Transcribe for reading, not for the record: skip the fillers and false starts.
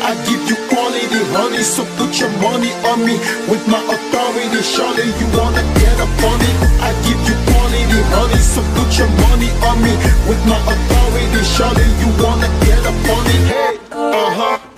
I give you quality, honey, so put your money on me. With my authority, surely you wanna get up on it. I give you quality, honey, so put your money on me. With my authority, surely you wanna get up on it. Hey,